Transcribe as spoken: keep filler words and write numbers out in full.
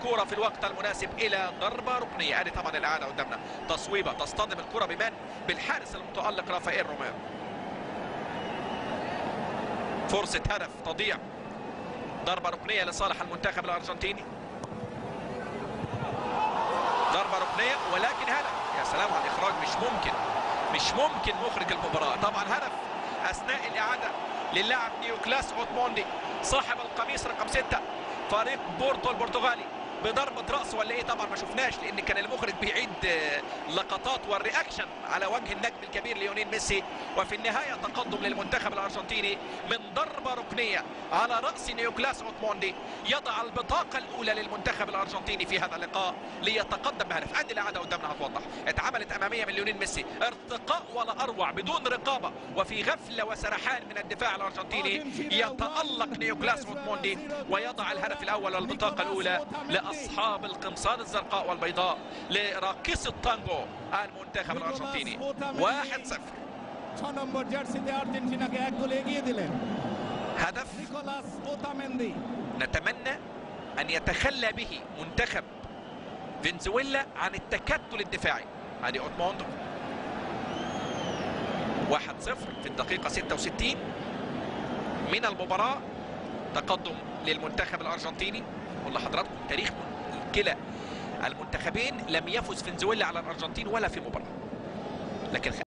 الكرة في الوقت المناسب إلى ضربة ركنية. ادي طبعا الإعادة قدامنا، تصويبة تصطدم الكرة بمن؟ بالحارس المتألق رافائيل روميرو. فرصة هدف تضيع، ضربة ركنية لصالح المنتخب الأرجنتيني. ضربة ركنية ولكن هدف. يا سلام على الإخراج، مش ممكن مش ممكن مخرج المباراة. طبعا هدف أثناء الإعادة للاعب نيوكلاس اوتموندي صاحب القميص رقم ستة فريق بورتو البرتغالي بضربة رأس ولا ايه؟ طبعا ما شفناش لان كان المخرج بيعيد لقطات والرياكشن على وجه النجم الكبير ليونيل ميسي. وفي النهاية تقدم للمنتخب الأرجنتيني من ضربة ركنية على رأس نيوكلاس اوتموندي يضع البطاقة الأولى للمنتخب الأرجنتيني في هذا اللقاء ليتقدم بهدف. ادي الإعادة قدامنا هتوضح، اتعملت أمامية من ليونيل ميسي، ارتقاء ولا أروع بدون رقابة وفي غفلة وسرحان من الدفاع الأرجنتيني. يتألق نيوكلاس اوتموندي ويضع الهدف الأول والبطاقة الأولى لأصحاب القمصان الزرقاء والبيضاء لراقص التانجو المنتخب الأرجنتيني. واحد صفر. هدف نتمنى أن يتخلى به منتخب فنزويلا عن التكتل الدفاعي. هذه اوتموندو. واحد صفر في الدقيقة ستة وستين من المباراة، تقدم للمنتخب الأرجنتيني. أقول لحضراتكم تاريخ كلا المنتخبين لم يفز فنزويلا على الأرجنتين ولا في مباراة، لكن